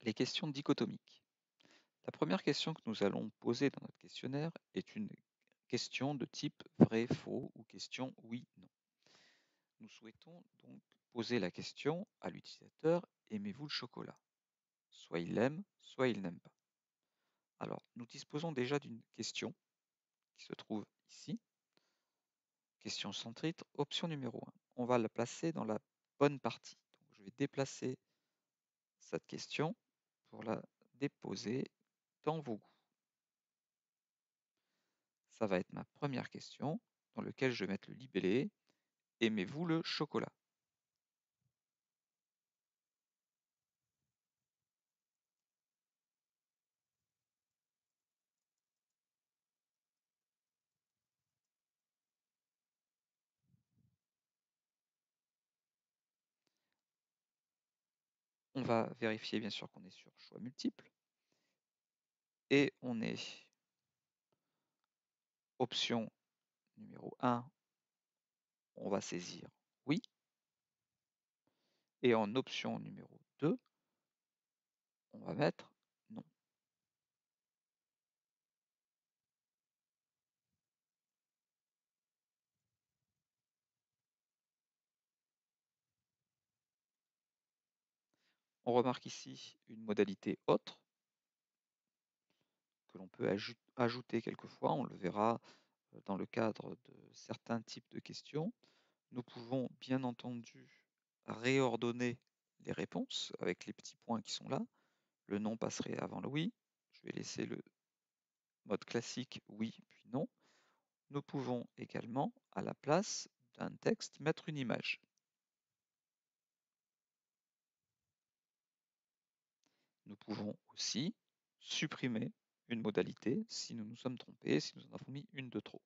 Les questions dichotomiques. La première question que nous allons poser dans notre questionnaire est une question de type vrai, faux ou question oui, non. Nous souhaitons donc poser la question à l'utilisateur: aimez-vous le chocolat? Soit il l'aime, soit il n'aime pas. Alors, nous disposons déjà d'une question qui se trouve ici. Question sans titre, option numéro 1. On va la placer dans la bonne partie. Donc, je vais déplacer cette question pour la déposer dans vos goûts. Ça va être ma première question, dans laquelle je vais mettre le libellé. Aimez-vous le chocolat? On va vérifier bien sûr qu'on est sur choix multiple. Et on est option numéro 1, on va saisir oui. Et en option numéro 2, on va mettre non. On remarque ici une modalité autre que l'on peut ajouter quelquefois. On le verra dans le cadre de certains types de questions. Nous pouvons bien entendu réordonner les réponses avec les petits points qui sont là. Le non passerait avant le oui. Je vais laisser le mode classique oui puis non. Nous pouvons également, à la place d'un texte, mettre une image. Nous pouvons aussi supprimer une modalité si nous nous sommes trompés, si nous en avons mis une de trop.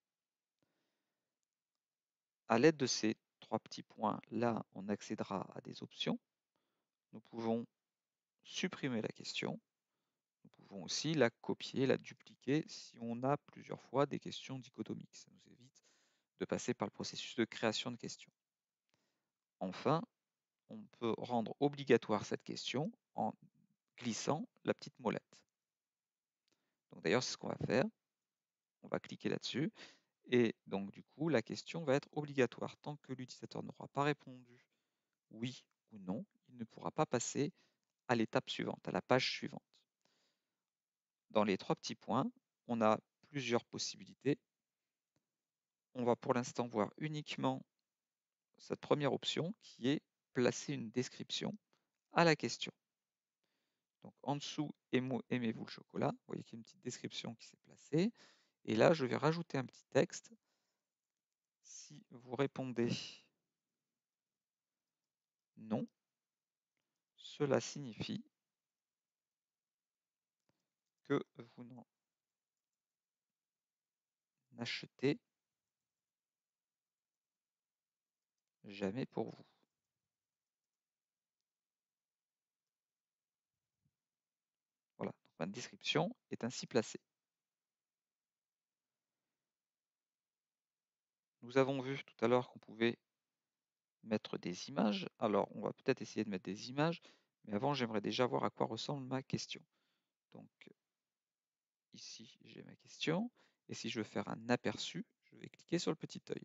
À l'aide de ces trois petits points-là, on accédera à des options. Nous pouvons supprimer la question. Nous pouvons aussi la copier, la dupliquer si on a plusieurs fois des questions dichotomiques. Ça nous évite de passer par le processus de création de questions. Enfin, on peut rendre obligatoire cette question en glissant la petite molette. Donc d'ailleurs, c'est ce qu'on va faire. On va cliquer là-dessus. Et donc du coup, la question va être obligatoire. Tant que l'utilisateur n'aura pas répondu oui ou non, il ne pourra pas passer à l'étape suivante, à la page suivante. Dans les trois petits points, on a plusieurs possibilités. On va pour l'instant voir uniquement cette première option qui est placer une description à la question. Donc en dessous, aimez-vous le chocolat? Vous voyez qu'il y a une petite description qui s'est placée. Et là, je vais rajouter un petit texte. Si vous répondez non, cela signifie que vous n'en achetez jamais pour vous. Voilà, donc ma description est ainsi placée. Nous avons vu tout à l'heure qu'on pouvait mettre des images. Alors, on va peut-être essayer de mettre des images, mais avant, j'aimerais déjà voir à quoi ressemble ma question. Donc, ici, j'ai ma question. Et si je veux faire un aperçu, je vais cliquer sur le petit œil.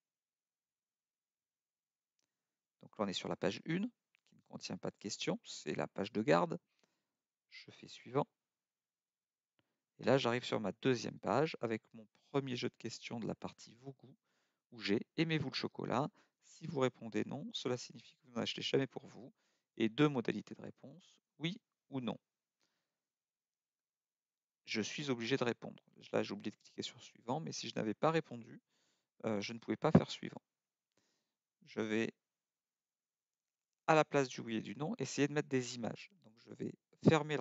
Donc là, on est sur la page 1, qui ne contient pas de questions. C'est la page de garde. Je fais suivant. Et là, j'arrive sur ma deuxième page avec mon premier jeu de questions de la partie Vos goûts, où j'ai aimez-vous le chocolat? Si vous répondez non, cela signifie que vous n'en achetez jamais pour vous. Et deux modalités de réponse, oui ou non. Je suis obligé de répondre. Là, j'ai oublié de cliquer sur suivant, mais si je n'avais pas répondu, je ne pouvais pas faire suivant. Je vais, à la place du oui et du non, essayer de mettre des images. Donc, je vais fermer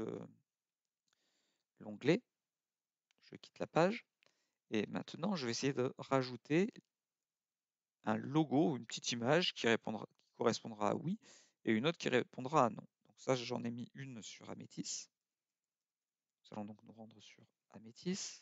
l'onglet. Je quitte la page. Et maintenant, je vais essayer de rajouter un logo, une petite image qui correspondra à oui et une autre qui répondra à non. Donc ça, j'en ai mis une sur Amétis. Nous allons donc nous rendre sur Amétis.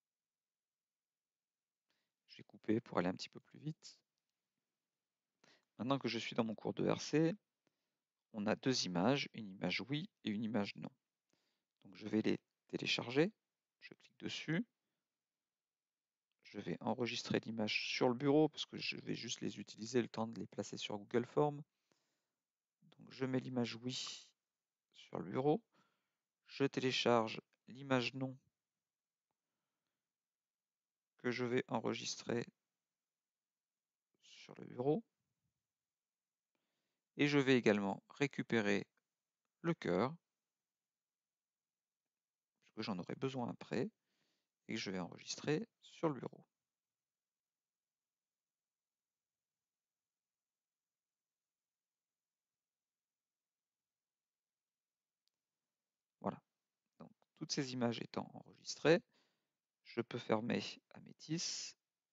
Je vais couper pour aller un petit peu plus vite. Maintenant que je suis dans mon cours de RC, on a deux images, une image oui et une image non. Donc je vais les télécharger, je clique dessus, je vais enregistrer l'image sur le bureau parce que je vais juste les utiliser le temps de les placer sur Google Forms. Donc je mets l'image oui sur le bureau, je télécharge l'image non que je vais enregistrer sur le bureau et je vais également récupérer le cœur puisque j'en aurai besoin après et que je vais enregistrer sur le bureau. Voilà, donc toutes ces images étant enregistrées, je peux fermer Amétis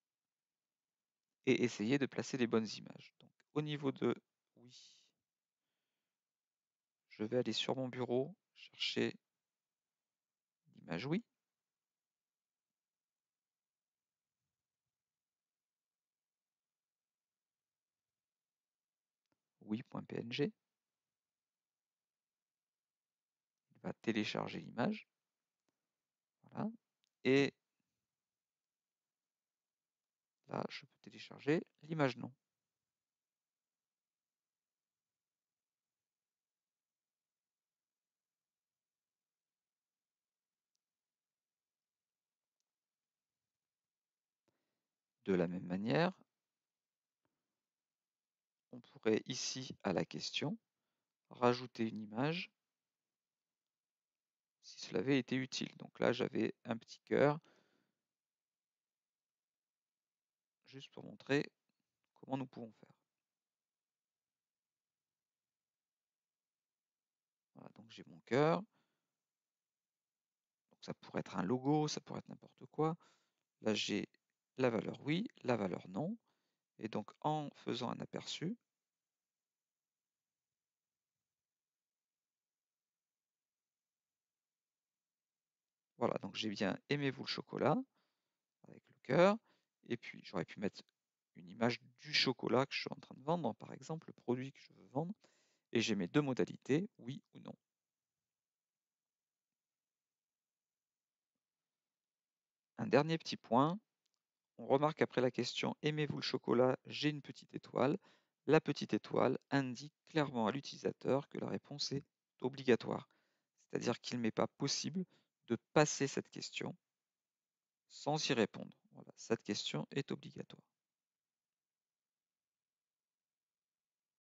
et essayer de placer les bonnes images. Donc au niveau de oui, je vais aller sur mon bureau, chercher l'image oui. Oui.png. Il va télécharger l'image. Voilà. Et là, je peux télécharger l'image non. De la même manière, on pourrait ici à la question rajouter une image si cela avait été utile. Donc là, j'avais un petit cœur juste pour montrer comment nous pouvons faire. Voilà, donc j'ai mon cœur. Donc ça pourrait être un logo, ça pourrait être n'importe quoi. Là, j'ai la valeur oui, la valeur non. Et donc en faisant un aperçu, voilà, donc j'ai bien aimez-vous le chocolat avec le cœur. Et puis j'aurais pu mettre une image du chocolat que je suis en train de vendre, par exemple, le produit que je veux vendre. Et j'ai mes deux modalités, oui ou non. Un dernier petit point, on remarque après la question aimez-vous le chocolat, j'ai une petite étoile. La petite étoile indique clairement à l'utilisateur que la réponse est obligatoire. C'est-à-dire qu'il n'est pas possible de passer cette question sans y répondre. Voilà, cette question est obligatoire.